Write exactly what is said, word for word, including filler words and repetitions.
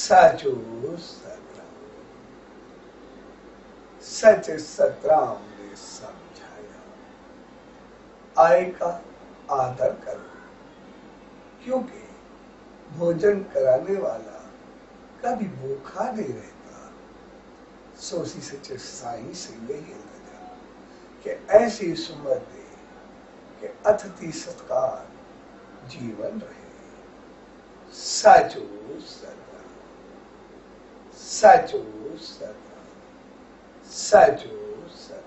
साचो सतराम, सच सतराम ने समझाया, आय का आदर करो, क्योंकि भोजन कराने वाला कभी भूखा नहीं रहता। सोसी सच्चे साईं से यही लगा कि ऐसी सुमत दे कि अतिथि सत्कार जीवन रहे। साचो सतराम, साचो सतराम, साचो सतराम।